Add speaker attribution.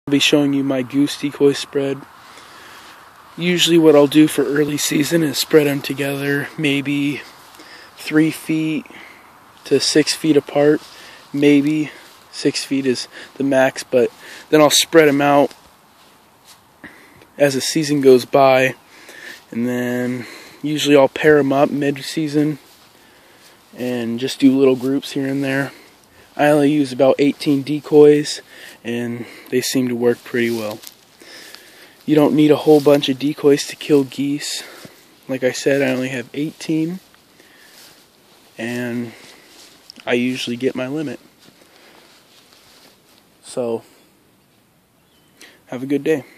Speaker 1: I'll be showing you my goose decoy spread. Usually what I'll do for early season is spread them together, maybe 3 feet to 6 feet apart. Maybe 6 feet is the max, but then I'll spread them out as the season goes by, and then usually I'll pair them up mid-season and just do little groups here and there. I only use about 18 decoys, and they seem to work pretty well. You don't need a whole bunch of decoys to kill geese. Like I said, I only have 18, and I usually get my limit. So, have a good day.